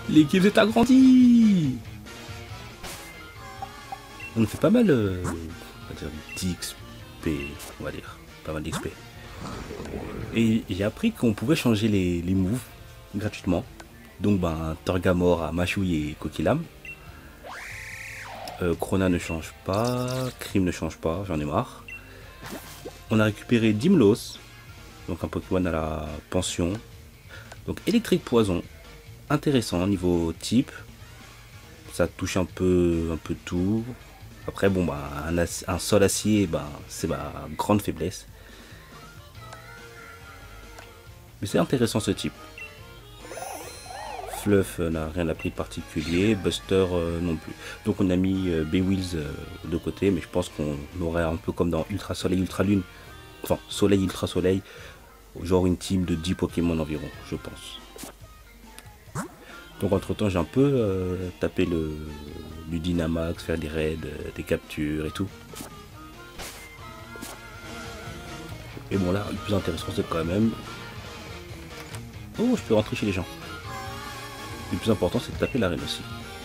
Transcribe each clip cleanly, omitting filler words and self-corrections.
L'équipe s'est agrandie. On fait pas mal on va dire d'XP, on va dire. Pas mal d'XP. Et j'ai appris qu'on pouvait changer les moves gratuitement. Donc ben Torgamore à Machouille et Kokilam. Krona ne change pas, Krim ne change pas, j'en ai marre. On a récupéré Dimlos, donc un Pokémon à la pension. Donc électrique poison, intéressant niveau type. Ça touche un peu tout. Après bon bah un sol acier, bah, c'est ma grande faiblesse. Mais c'est intéressant ce type. Fluff n'a rien appris de particulier, Buster non plus. Donc on a mis B-Wheels de côté, mais je pense qu'on aurait un peu comme dans Ultra Soleil, Ultra Lune, enfin Soleil, Ultra Soleil, genre une team de 10 Pokémon environ, je pense. Donc entre temps j'ai un peu tapé du Dynamax, faire des raids, des captures et tout. Et bon là, le plus intéressant c'est quand même... Oh, je peux rentrer chez les gens. Le plus important c'est de taper l'arène aussi.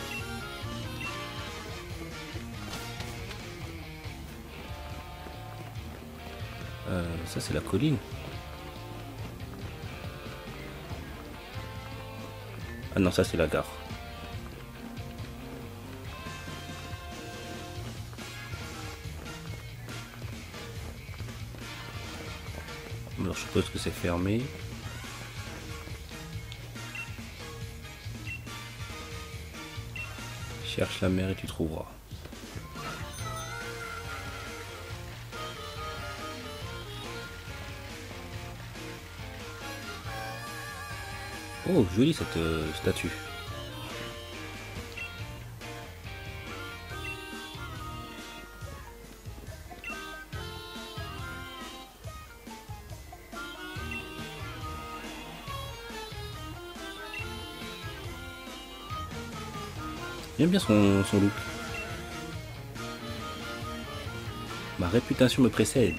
Ça c'est la colline. Ah non, ça c'est la gare. Alors je suppose que c'est fermé. Cherche la mer et tu trouveras. Oh, jolie cette statue. J'aime bien son look. Ma réputation me précède.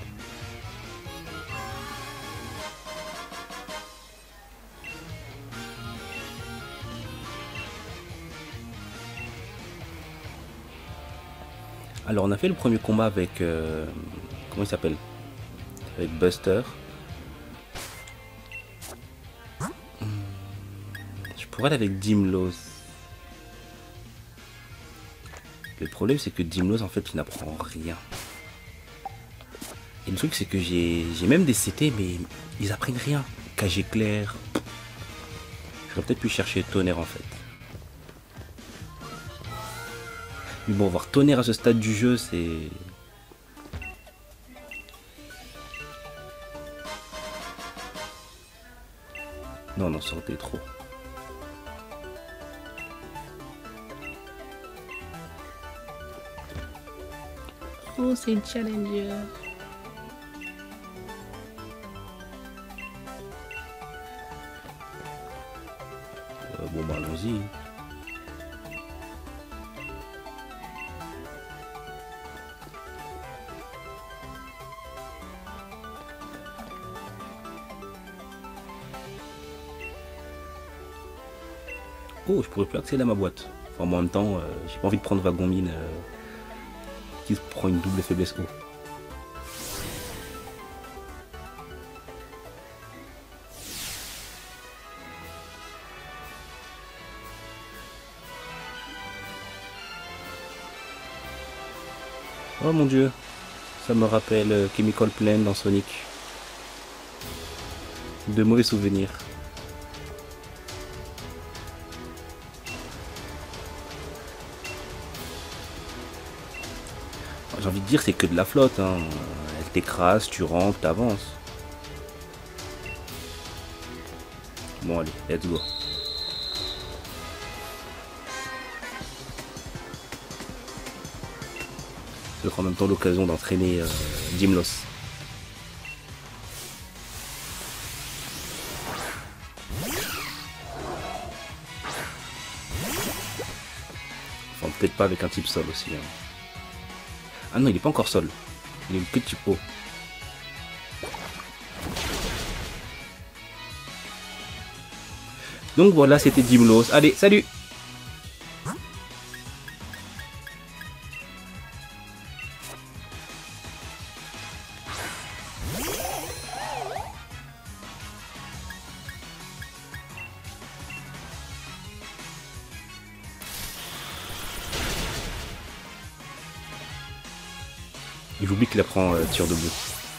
Alors on a fait le premier combat avec... comment il s'appelle? Avec Buster. Je pourrais aller avec Dimlos. Le problème c'est que Dimlos en fait il n'apprend rien. Et le truc c'est que j'ai même des CT mais ils apprennent rien. KG clair. J'aurais peut-être pu chercher Tonnerre en fait. Mais bon, voir Tonnerre à ce stade du jeu, c'est... Non, non, ça aurait été trop. Oh, c'est une challenger. Bon, bah allons-y. Oh, je pourrais plus accéder à ma boîte. Enfin, en même temps, j'ai pas envie de prendre Wagon Mine qui se prend une double faiblesse haut. Oh mon dieu, ça me rappelle Chemical Plant dans Sonic. De mauvais souvenirs. J'ai envie de dire c'est que de la flotte, hein. Elle t'écrase, tu rampes, t'avances. Bon allez, let's go. Ce sera en même temps l'occasion d'entraîner Dimlos. Enfin peut-être pas avec un type sol aussi. Hein. Ah non, il est pas encore sol. Il est que type haut. Donc voilà, c'était Dimlos. Allez, salut! J'oublie qu'il apprend tir debout.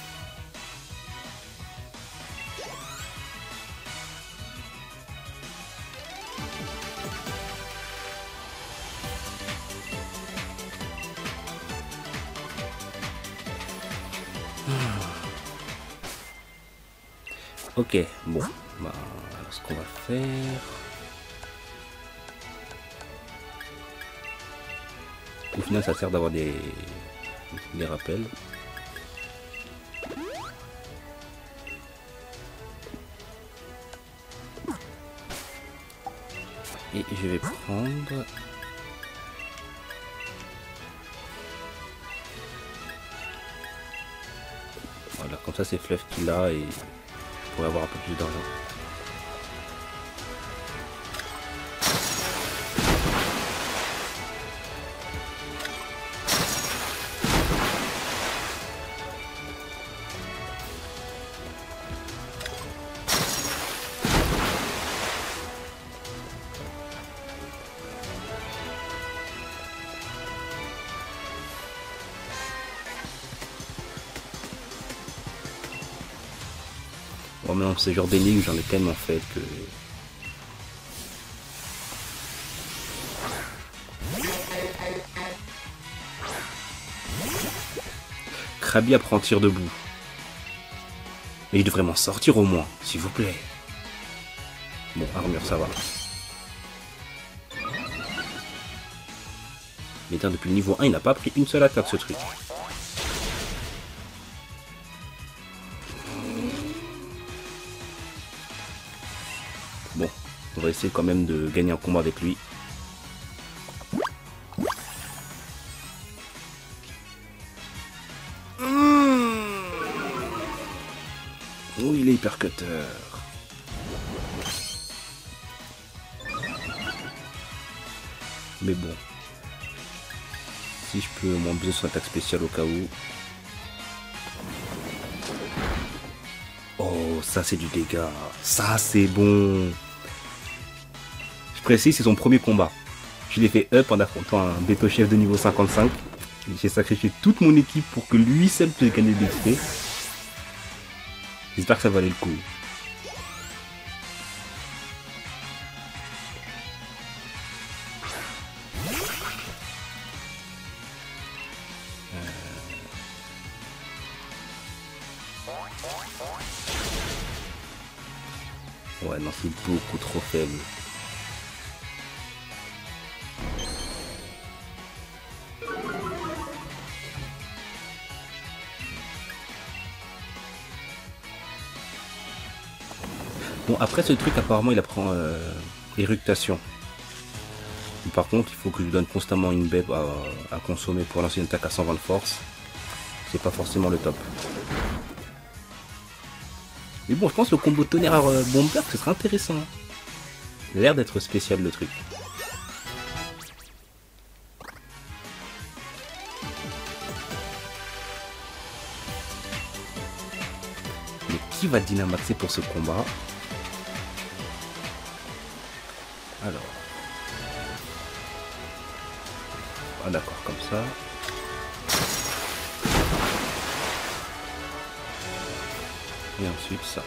Ok, bon, bah, ce qu'on va faire... Au final, ça sert d'avoir des rappels. Et je vais prendre... Voilà, comme ça c'est Fluff qui l'a et je pourrais avoir un peu plus d'argent. Bon, maintenant ce genre d'énigmes j'en ai tellement fait que... Krabi apprend tir debout. Mais il devrait m'en sortir au moins, s'il vous plaît. Bon, armure, ça va. Mais depuis le niveau 1, il n'a pas pris une seule attaque ce truc. Bon, on va essayer quand même de gagner un combat avec lui. Oh, il est hyper cutter. Mais bon. Si je peux au moins abuser son attaque spéciale au cas où. Oh, ça c'est du dégât. Ça c'est bon. Je précise, c'est son premier combat. Je l'ai fait up en affrontant un Beto chef de niveau 55. J'ai sacrifié toute mon équipe pour que lui seul puisse gagner de l'XP. J'espère que ça valait le coup. Ouais, non, c'est beaucoup trop faible. Bon, après ce truc, apparemment, il apprend éructation. Par contre, il faut que je lui donne constamment une bête à consommer pour lancer une attaque à 120 de force. C'est pas forcément le top. Mais bon, je pense que le combo tonnerre bomber, ce serait intéressant. Il a l'air d'être spécial le truc. Mais qui va dynamaxer pour ce combat? Alors. Ah d'accord, comme ça. Et ensuite ça.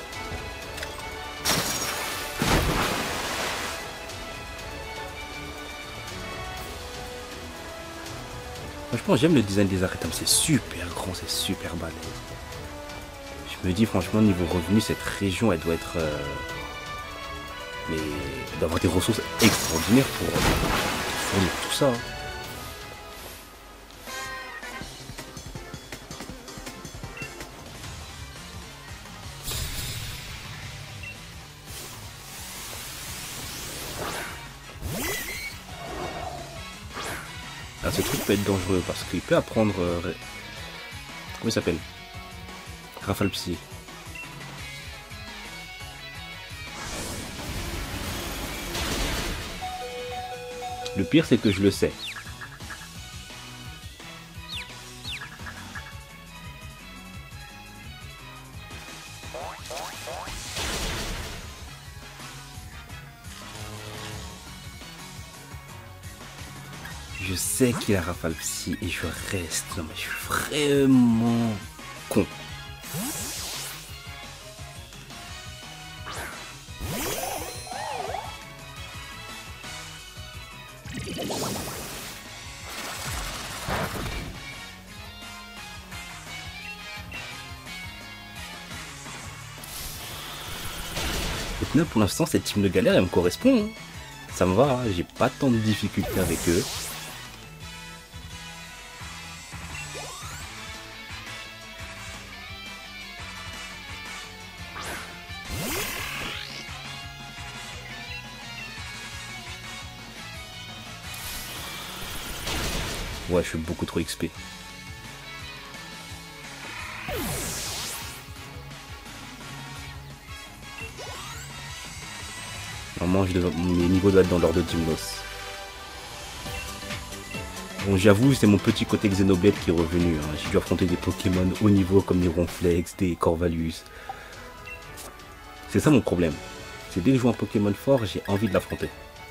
Franchement, j'aime le design des arêtes, c'est super grand, c'est super balèze. Je me dis franchement, niveau revenu, cette région, elle doit être... mais elle doit avoir des ressources extraordinaires pour fournir tout ça. Ah, ce truc peut être dangereux parce qu'il peut apprendre... comment il s'appelle? Rafale Psy. Le pire, c'est que je le sais. Je sais qu'il a rafale psy et je reste. Non mais je suis vraiment con. Maintenant, pour l'instant, cette team de galère, elle me correspond. Hein. Ça me va, hein. J'ai pas tant de difficultés avec eux. Ouais, je suis beaucoup trop XP. Normalement, mes niveaux doivent être dans l'ordre de Dimlos. Bon, j'avoue, c'est mon petit côté Xenoblade qui est revenu. Hein. J'ai dû affronter des Pokémon haut niveau comme des Ronflex, des Corvalus. C'est ça mon problème. C'est dès que je joue un Pokémon fort, j'ai envie de l'affronter.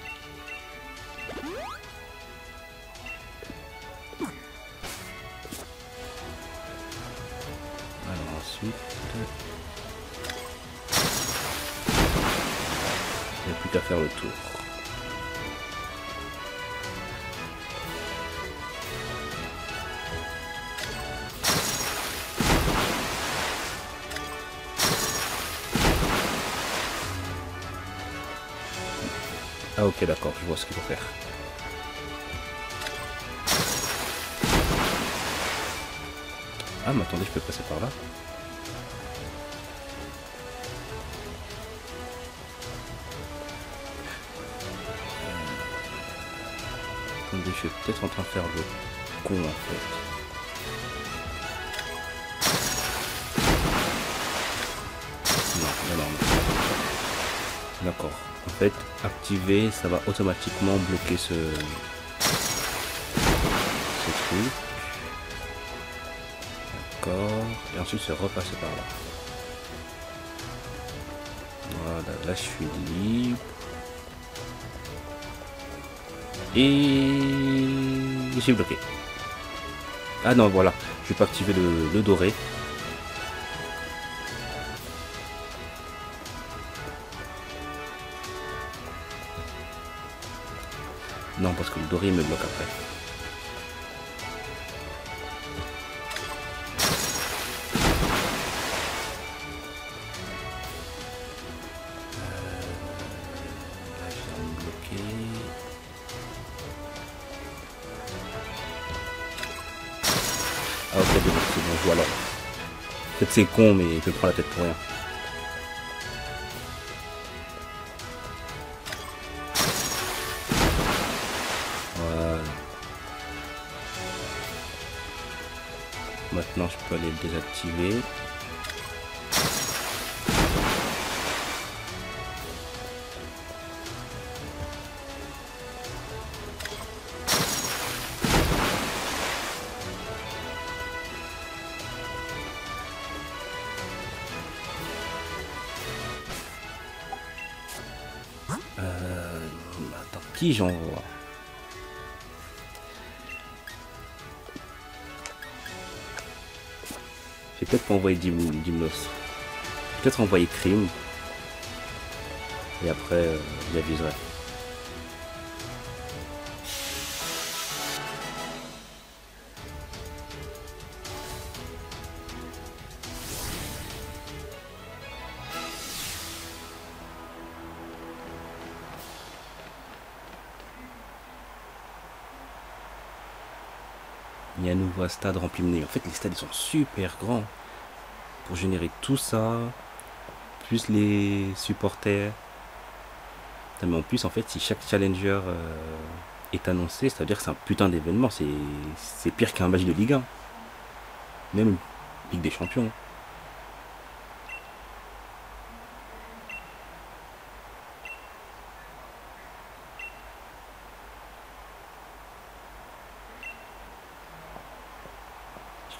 Alors ensuite... il n'y a plus qu'à faire le tour. Ah ok, d'accord, je vois ce qu'il faut faire. Ah mais attendez, je peux passer par là. Attendez, je suis peut-être en train de faire le con en fait. Non, non, non. D'accord. En fait, activer, ça va automatiquement bloquer ce truc. D'accord. Et ensuite se repasser par là. Voilà, là je suis libre. Et j'ai bloqué. Ah non, voilà. Je vais pas activer le doré. Non, parce que le doré me bloque après. Là, je vais me bloquer. Ah ok, c'est bon, je vois alors. En fait, c'est con, mais je prends la tête pour rien. Maintenant, je peux aller le désactiver. Attends, qui j'envoie? J'ai peut-être pas envoyé Dimlos. Peut-être envoyer Crime. Et après, j'aviserai. Il y a un nouveau stade rempli de nez. En fait, les stades ils sont super grands. Pour générer tout ça, plus les supporters. Mais en plus, en fait, si chaque challenger est annoncé, ça veut dire que c'est un putain d'événement. C'est pire qu'un match de Ligue 1. Même Ligue des Champions.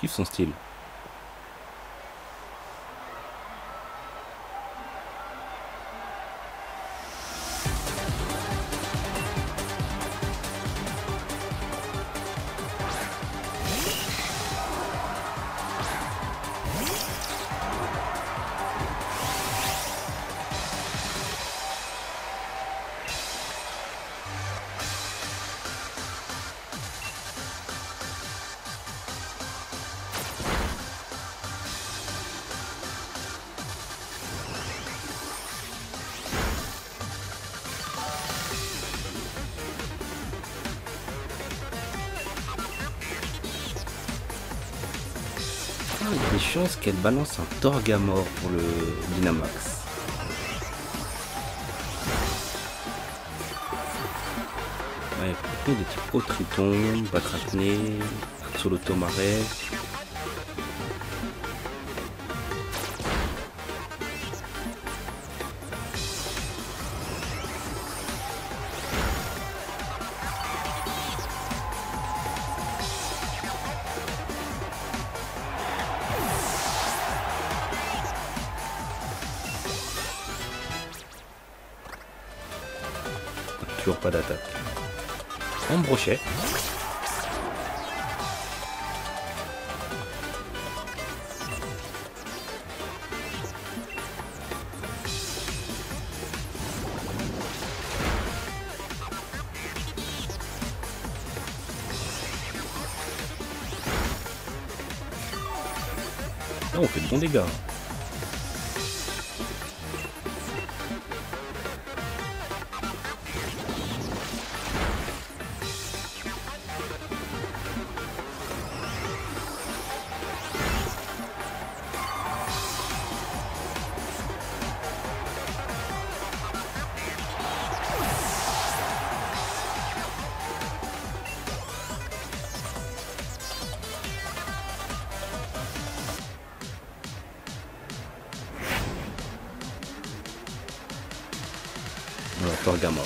kiffe son style. Il y a des chances qu'elle balance un Torgamore pour le Dynamax. Ouais, des types Autriton, Batracné, Solotomare. Toujours pas d'attaque. Un brochet. Là, on fait de bons dégâts. Voilà, Torgamore.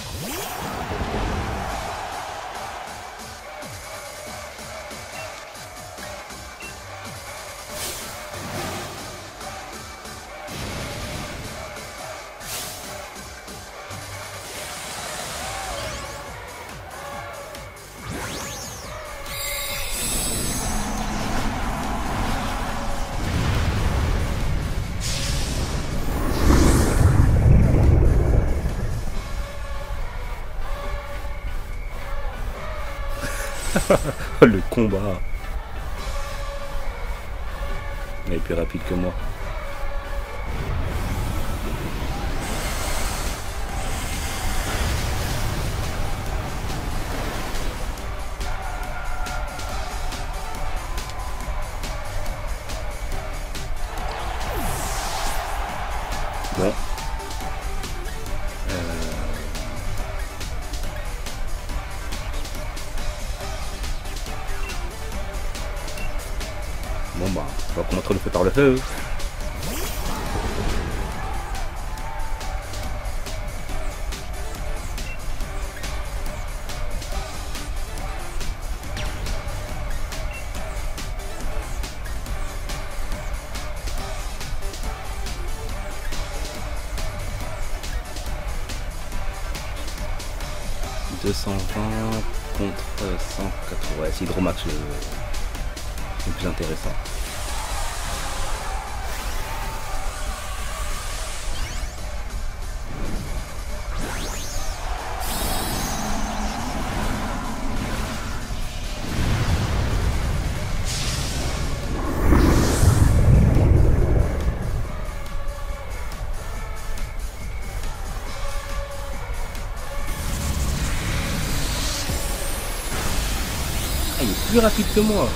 Le combat. Il est plus rapide que moi. Bon. Bon bah, on va commencer le feu par le feu. « 220 contre 180. Ouais, c'est Hydromax le plus intéressant. Ah, il est plus rapide que moi.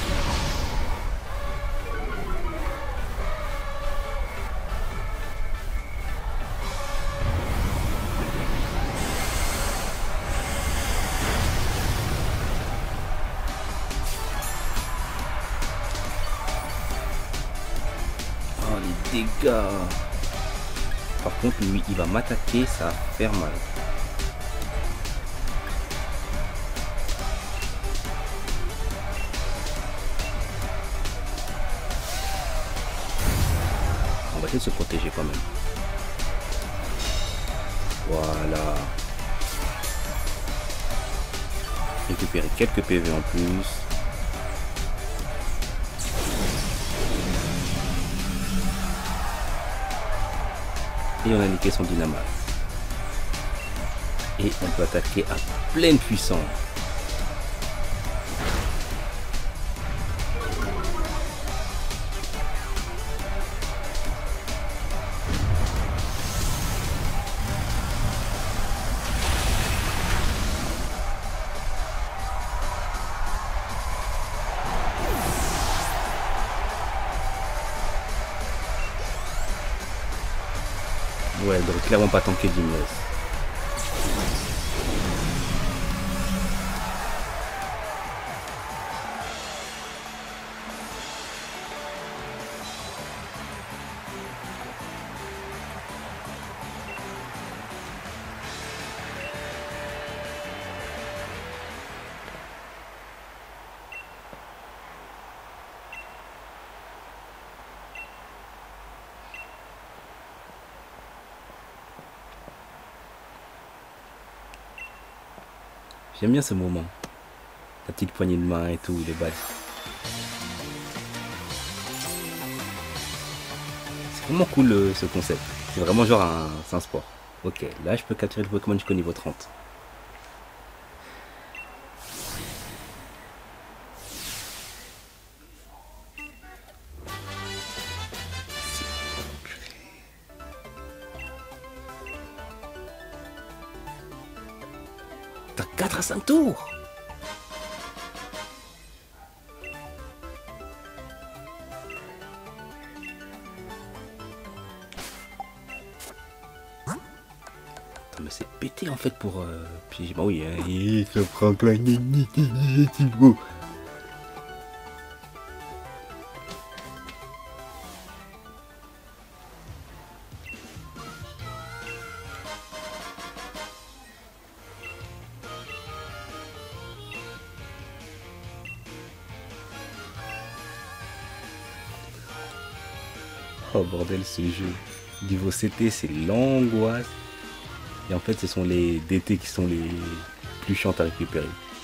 Oh, les dégâts. Par contre, lui, il va m'attaquer, ça va faire mal. essayer de se protéger quand même. Voilà. Récupérer quelques PV en plus. Et on a niqué son dynamite. Et on peut attaquer à pleine puissance. Ouais, donc clairement pas tanker Dimlos. J'aime bien ce moment. La petite poignée de main et tout, les balles. C'est vraiment cool ce concept. C'est vraiment genre un sport. Ok, là je peux capturer le Pokémon jusqu'au niveau 30. T'as 4 à 5 tours. Mais c'est pété en fait pour piéger. Bah oui, hein, il se prend plein de. Oh bordel, ce jeu. Niveau CT, c'est l'angoisse. Et en fait, ce sont les DT qui sont les plus chiantes à récupérer.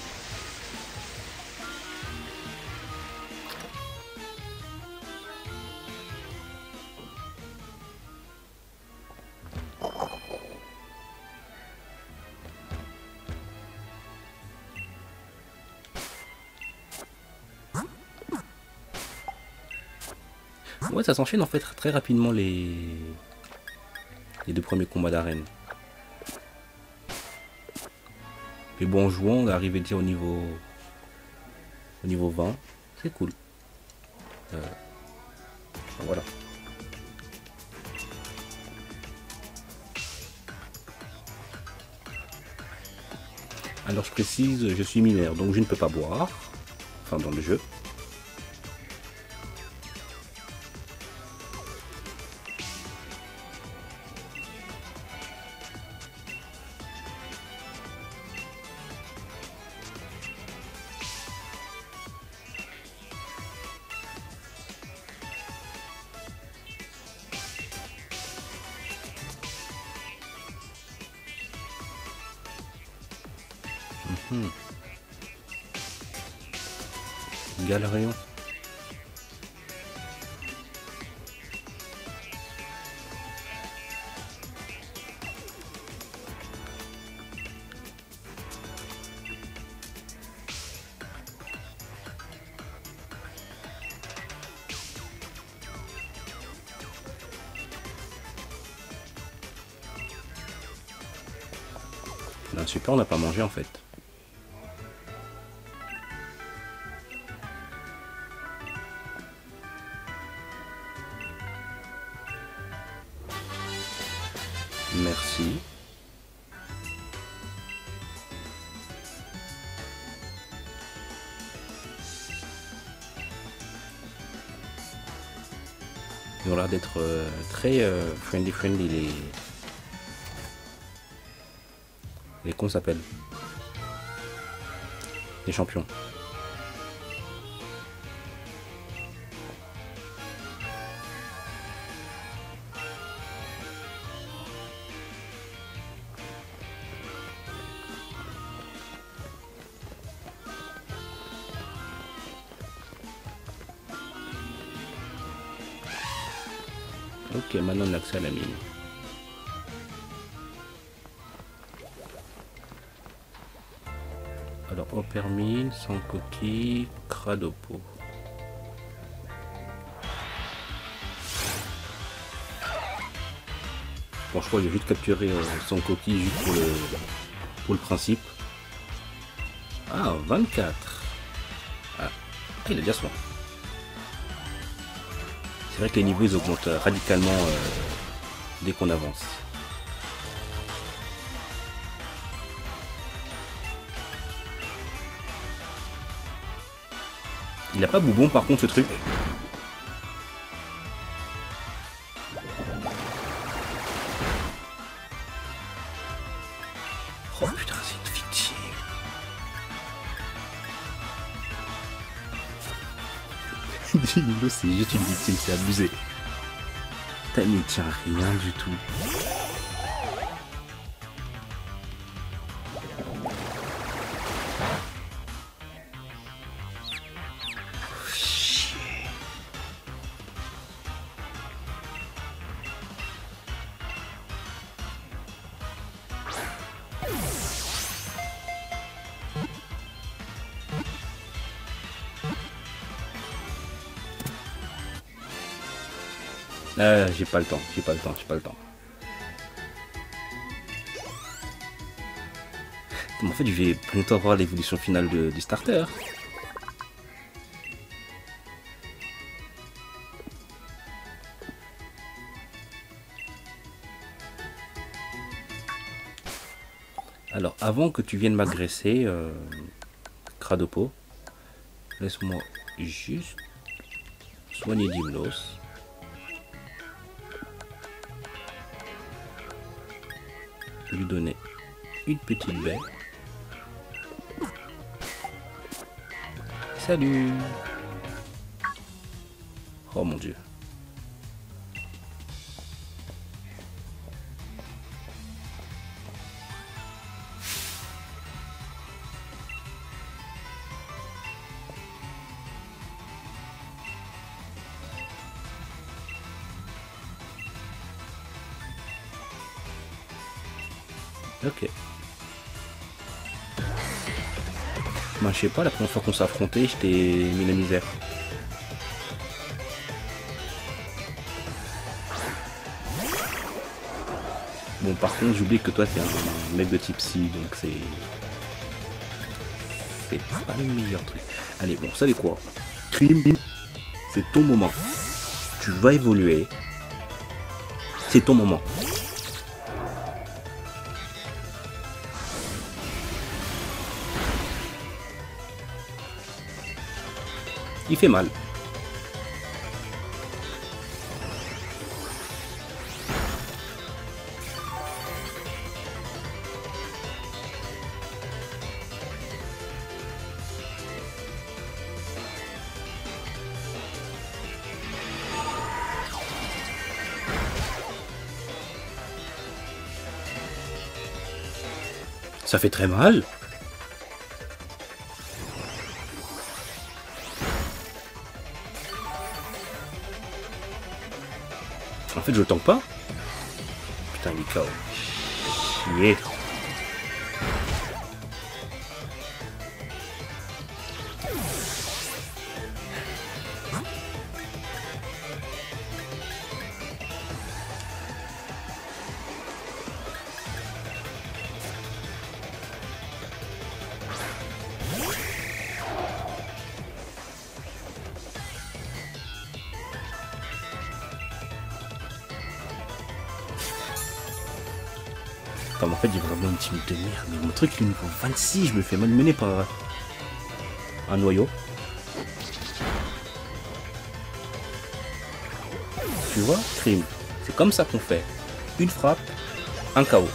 Ouais, ça s'enchaîne en fait très rapidement les 2 premiers combats d'arène. Mais bon, en jouant, on est arrivé déjà au niveau 20. C'est cool. Voilà. Alors je précise, je suis mineur, donc je ne peux pas boire. Enfin, dans le jeu. Galérion. Ben, super, on n'a pas mangé en fait. Merci. Ils ont l'air d'être très friendly les cons s'appellent. Les champions. Ok, maintenant on a accès à la mine. Alors, Oppermine, sans coquille, Cradopo. Bon, je crois que j'ai juste capturé sans coquille juste pour le principe. Ah, 24. Ah, il a déjà soin. C'est vrai que les niveaux ils augmentent radicalement dès qu'on avance. Il a pas boubon par contre ce truc. Oh putain, c'est une victime. Dimlo, c'est juste une victime, c'est abusé. Putain, mais il tient rien du tout. J'ai pas le temps, j'ai pas le temps. Mais en fait, je vais bientôt avoir l'évolution finale du starter. Alors, avant que tu viennes m'agresser, Cradopo, laisse-moi juste soigner Dimlos. Lui donner une petite baie. Salut. Oh mon dieu. Ok. Bah, je sais pas, la première fois qu'on s'est affronté, je t'ai mis la misère. Bon, par contre, j'oublie que toi, t'es un mec de type psy, donc c'est pas le meilleur truc. Allez, bon, vous savez quoi? Crime, c'est ton moment. Tu vas évoluer. C'est ton moment. Il fait mal. Ça fait très mal. En fait, je le tank pas. Putain, il est KO. Chier. Enfin, en fait, j'ai vraiment une team de merde. Mais mon truc, il est niveau 26. Je me fais malmener par un noyau. Tu vois, crime. C'est comme ça qu'on fait. Une frappe, un KO.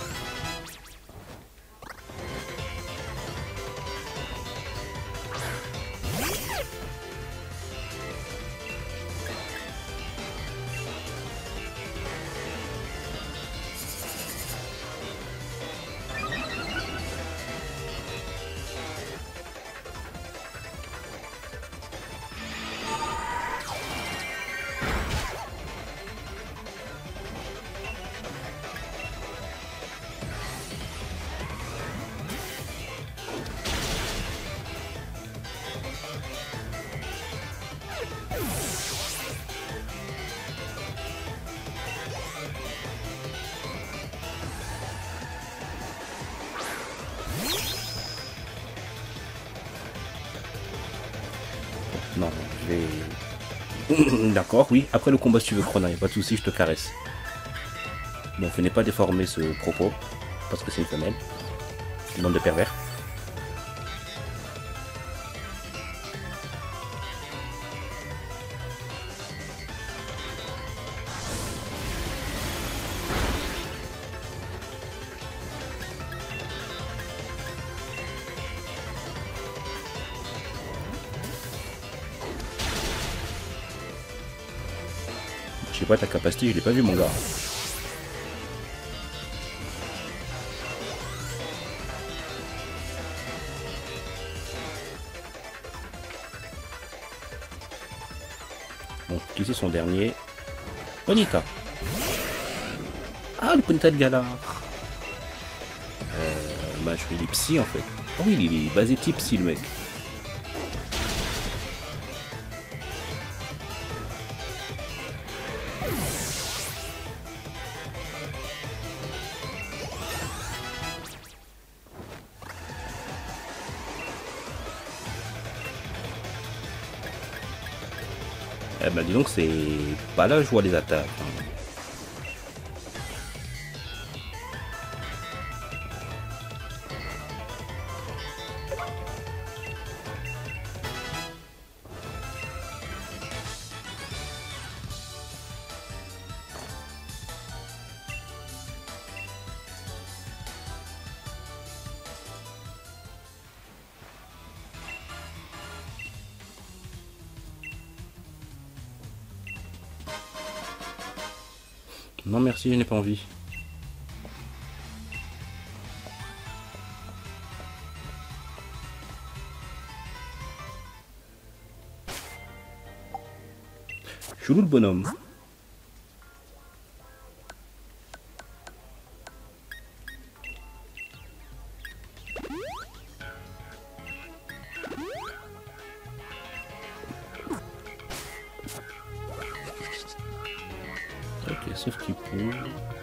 vais... D'accord, oui. Après le combat, si tu veux, Crona, y a pas de souci, je te caresse. Bon, venez pas déformer ce propos, parce que c'est une femelle. Une bande de pervers. Je sais pas ta capacité, je l'ai pas vu mon gars. Bon, qui c'est son dernier? Monica. Ah, le Ponyta de Galar. Bah, je suis psy en fait. Oh oui, il est basé type psy le mec. Eh ben dis donc, c'est pas là que je vois les attaques. Non merci, je n'ai pas envie. Chelou le bonhomme. Ok, sauf qu'il peut...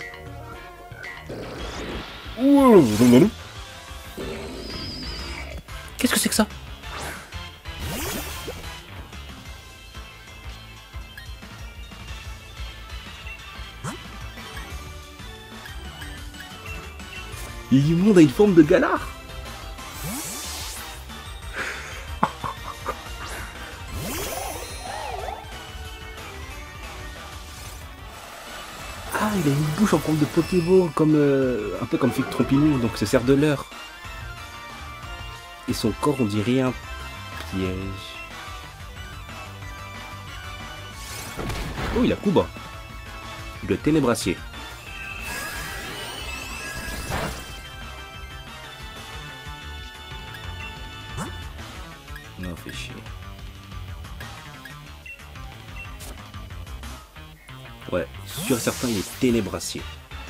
Qu'est-ce que c'est que ça? L'immonde a une forme de Galar. Ah, il a une bouche en forme de Pokéball, comme un peu comme Fig Trompinou, donc se sert de leurre. Et son corps, on dirait un piège. Oh, il a coup bas. Le Ténébracier. Non, fait chier. Ouais, sûr et certain, il est Ténébracier.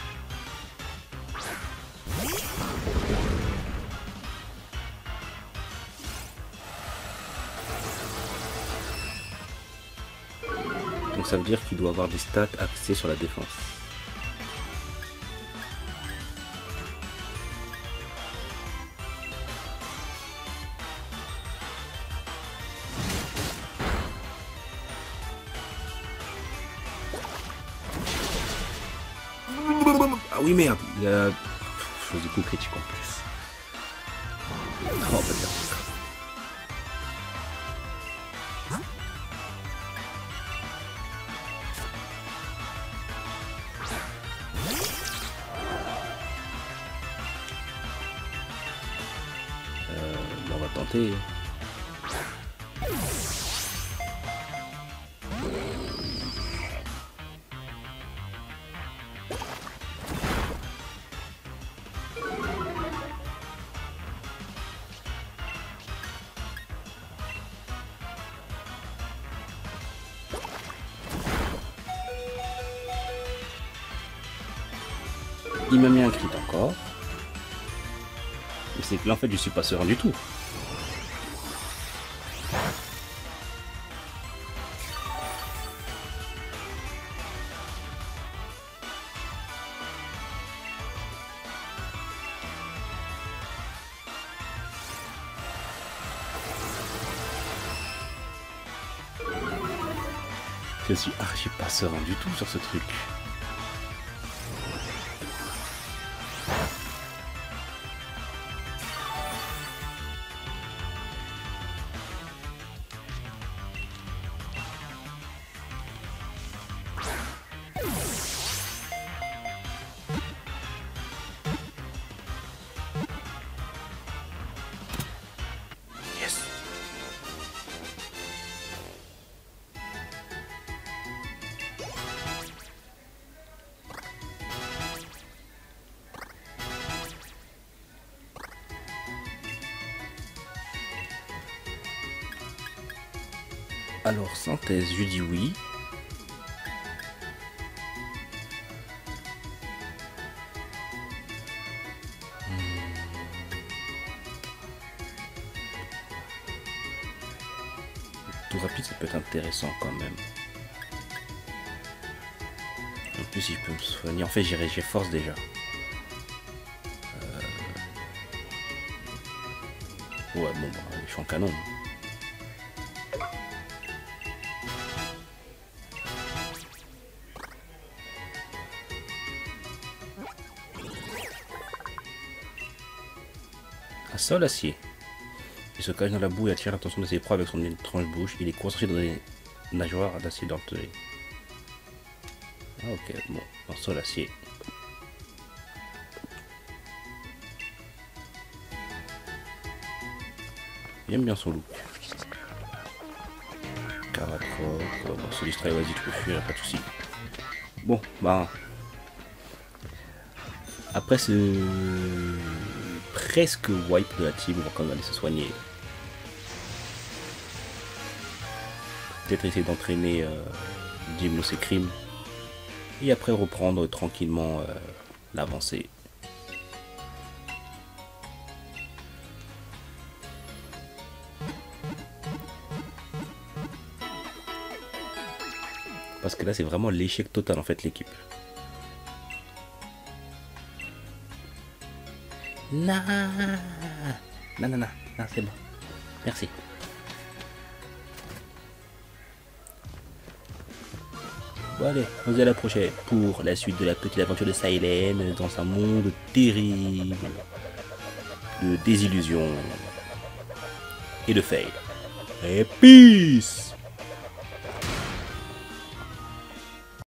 Donc ça veut dire qu'il doit avoir des stats axées sur la défense. Ah oui merde, il a... Je faisais coup critique en plus. Oh, pas bien. On va tenter. Il m'a mis un crit encore. Mais c'est que là en fait je suis pas serein du tout. Je suis archi pas serein du tout sur ce truc. Alors, synthèse, je dis oui. Tout rapide, ça peut être intéressant quand même. En plus, si je peux me soigner, en fait, j'ai force déjà. Ouais, bon, bah, je suis en canon. Un sol acier. Il se cache dans la boue et attire l'attention de ses proies avec son étrange bouche. Il est concentré dans des nageoires d'acier dentelé. Ah ok, bon, un sol acier. J'aime bien son look. Caratroc, bon, se distraire, vas-y, tu peux fuir, pas de soucis. Bon, bah. Après ce presque wipe de la team, on va quand même aller se soigner. Peut-être essayer d'entraîner Dimlos et Cream. Et après reprendre tranquillement l'avancée. Parce que là c'est vraiment l'échec total en fait l'équipe. Non, non, non, non, non, c'est bon. Merci. Bon allez, on se dit à la prochaine pour la suite de la petite aventure de Saïlen dans un monde terrible de désillusion et de fail. Et peace!